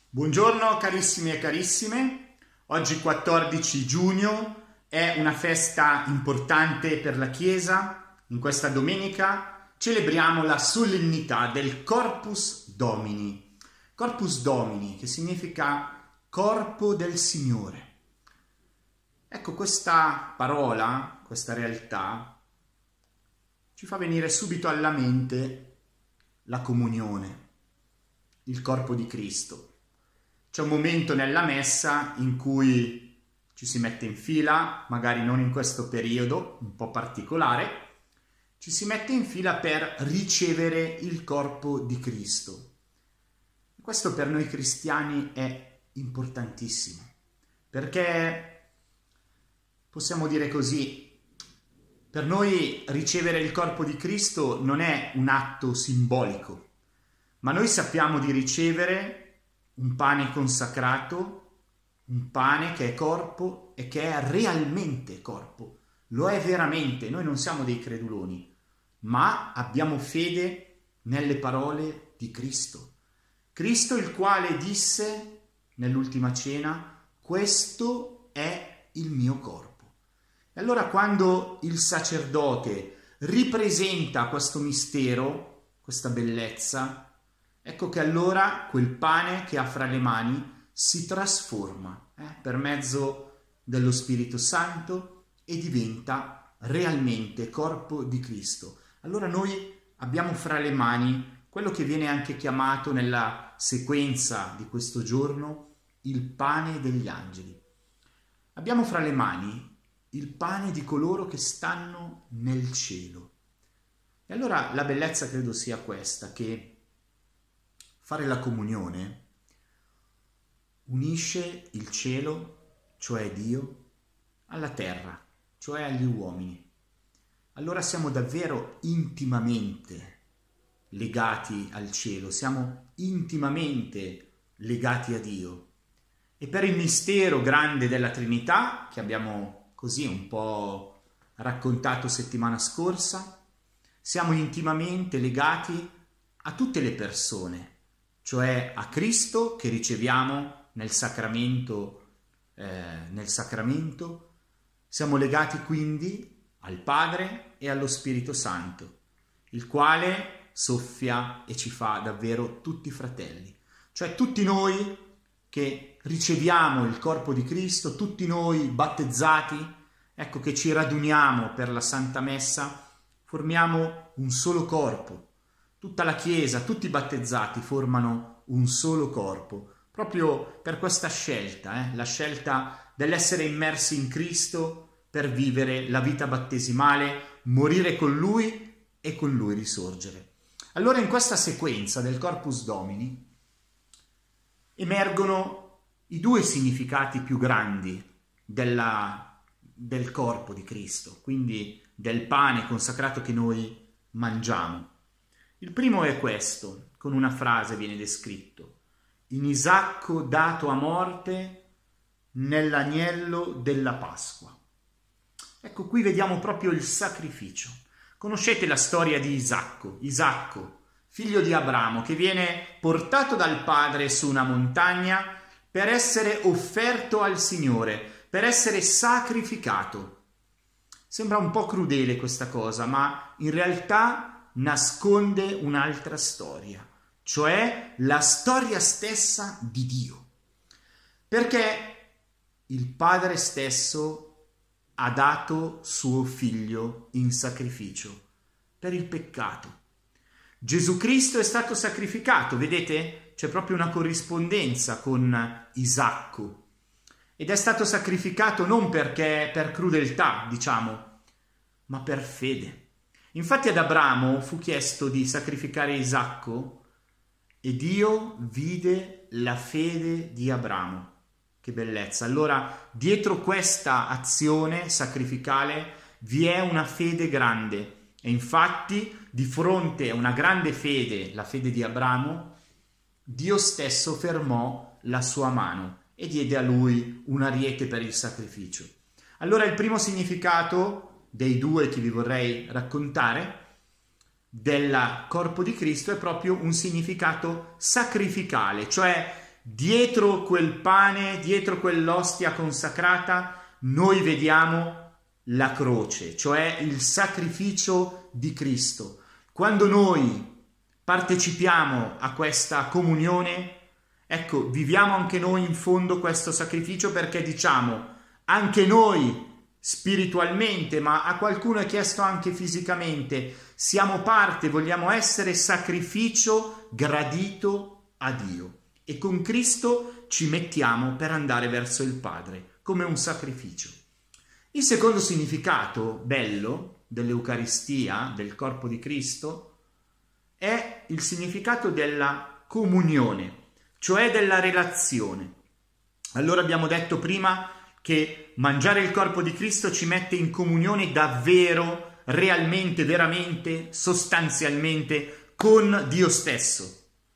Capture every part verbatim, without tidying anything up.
Buongiorno carissimi e carissime, oggi quattordici giugno è una festa importante per la Chiesa. In questa domenica celebriamo la solennità del Corpus Domini. Corpus Domini, che significa corpo del Signore. Ecco, questa parola, questa realtà, ci fa venire subito alla mente la comunione, il corpo di Cristo. C'è un momento nella messa in cui ci si mette in fila, magari non in questo periodo, un po' particolare, ci si mette in fila per ricevere il corpo di Cristo. Questo per noi cristiani è importantissimo, perché possiamo dire così, per noi ricevere il corpo di Cristo non è un atto simbolico, ma noi sappiamo di ricevere un pane consacrato, un pane che è corpo e che è realmente corpo. Lo è veramente, noi non siamo dei creduloni, ma abbiamo fede nelle parole di Cristo. Cristo il quale disse nell'ultima cena: questo è il mio corpo. E allora quando il sacerdote ripresenta questo mistero, questa bellezza, ecco che allora quel pane che ha fra le mani si trasforma eh, per mezzo dello Spirito Santo e diventa realmente corpo di Cristo. Allora noi abbiamo fra le mani quello che viene anche chiamato nella sequenza di questo giorno il pane degli angeli. Abbiamo fra le mani il pane di coloro che stanno nel cielo. E allora la bellezza credo sia questa, che fare la comunione unisce il cielo, cioè Dio, alla terra, cioè agli uomini. Allora siamo davvero intimamente legati al cielo, siamo intimamente legati a Dio. E per il mistero grande della Trinità, che abbiamo così un po' raccontato settimana scorsa, siamo intimamente legati a tutte le persone, cioè a Cristo che riceviamo nel sacramento, eh, nel sacramento. Siamo legati quindi al Padre e allo Spirito Santo, il quale soffia e ci fa davvero tutti fratelli. Cioè tutti noi che riceviamo il corpo di Cristo, tutti noi battezzati, ecco che ci raduniamo per la Santa Messa, formiamo un solo corpo. Tutta la Chiesa, tutti i battezzati formano un solo corpo, proprio per questa scelta, eh? la scelta dell'essere immersi in Cristo per vivere la vita battesimale, morire con Lui e con Lui risorgere. Allora in questa sequenza del Corpus Domini emergono i due significati più grandi della, del corpo di Cristo, quindi del pane consacrato che noi mangiamo. Il primo è questo, con una frase viene descritto: in Isacco dato a morte nell'agnello della Pasqua. Ecco, qui vediamo proprio il sacrificio. Conoscete la storia di Isacco, Isacco, figlio di Abramo, che viene portato dal padre su una montagna per essere offerto al Signore, per essere sacrificato. Sembra un po' crudele questa cosa, ma in realtà nasconde un'altra storia, cioè la storia stessa di Dio. Perché il Padre stesso ha dato suo figlio in sacrificio per il peccato. Gesù Cristo è stato sacrificato, vedete? C'è proprio una corrispondenza con Isacco. Ed è stato sacrificato non perché per crudeltà, diciamo, ma per fede. Infatti ad Abramo fu chiesto di sacrificare Isacco e Dio vide la fede di Abramo. Che bellezza! Allora, dietro questa azione sacrificale vi è una fede grande e infatti di fronte a una grande fede, la fede di Abramo, Dio stesso fermò la sua mano e diede a lui un ariete per il sacrificio. Allora il primo significato dei due che vi vorrei raccontare del corpo di Cristo è proprio un significato sacrificale, cioè dietro quel pane, dietro quell'ostia consacrata, noi vediamo la croce, cioè il sacrificio di Cristo. Quando noi partecipiamo a questa comunione, ecco, viviamo anche noi in fondo questo sacrificio, perché diciamo, anche noi spiritualmente, ma a qualcuno è chiesto anche fisicamente, siamo parte, vogliamo essere sacrificio gradito a Dio. E con Cristo ci mettiamo per andare verso il Padre, come un sacrificio. Il secondo significato bello dell'Eucaristia, del corpo di Cristo, è il significato della comunione, cioè della relazione. Allora abbiamo detto prima che mangiare il corpo di Cristo ci mette in comunione davvero, realmente, veramente, sostanzialmente con Dio stesso.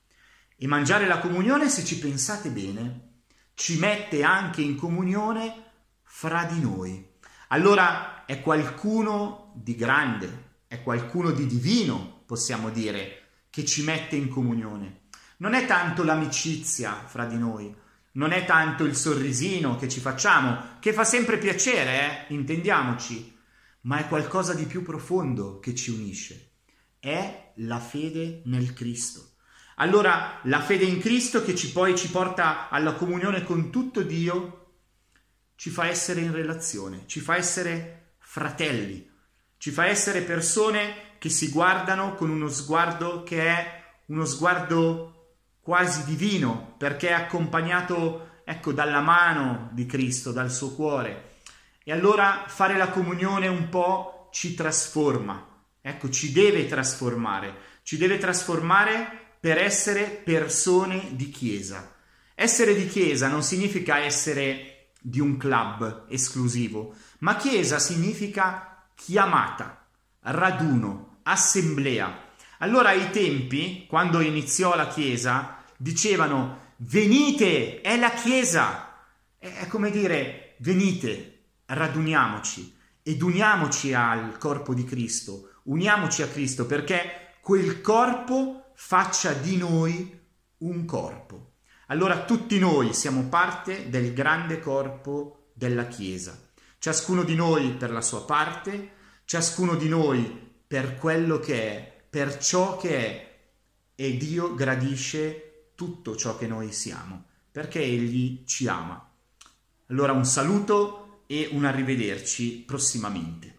E mangiare la comunione, se ci pensate bene, ci mette anche in comunione fra di noi. Allora è qualcuno di grande, è qualcuno di divino, possiamo dire, che ci mette in comunione. Non è tanto l'amicizia fra di noi, non è tanto il sorrisino che ci facciamo, che fa sempre piacere, eh? Intendiamoci, ma è qualcosa di più profondo che ci unisce. È la fede nel Cristo. Allora la fede in Cristo, che ci poi ci porta alla comunione con tutto Dio, ci fa essere in relazione, ci fa essere fratelli, ci fa essere persone che si guardano con uno sguardo che è uno sguardo quasi divino, perché è accompagnato, ecco, dalla mano di Cristo, dal suo cuore. E allora fare la comunione un po' ci trasforma, ecco, ci deve trasformare, ci deve trasformare per essere persone di Chiesa. Essere di Chiesa non significa essere di un club esclusivo, ma Chiesa significa chiamata, raduno, assemblea. Allora ai tempi, quando iniziò la Chiesa, dicevano venite, è la Chiesa. È come dire venite, raduniamoci ed uniamoci al corpo di Cristo, uniamoci a Cristo, perché quel corpo faccia di noi un corpo. Allora tutti noi siamo parte del grande corpo della Chiesa, ciascuno di noi per la sua parte, ciascuno di noi per quello che è, per ciò che è, e Dio gradisce tutto ciò che noi siamo, perché Egli ci ama. Allora un saluto e un arrivederci prossimamente.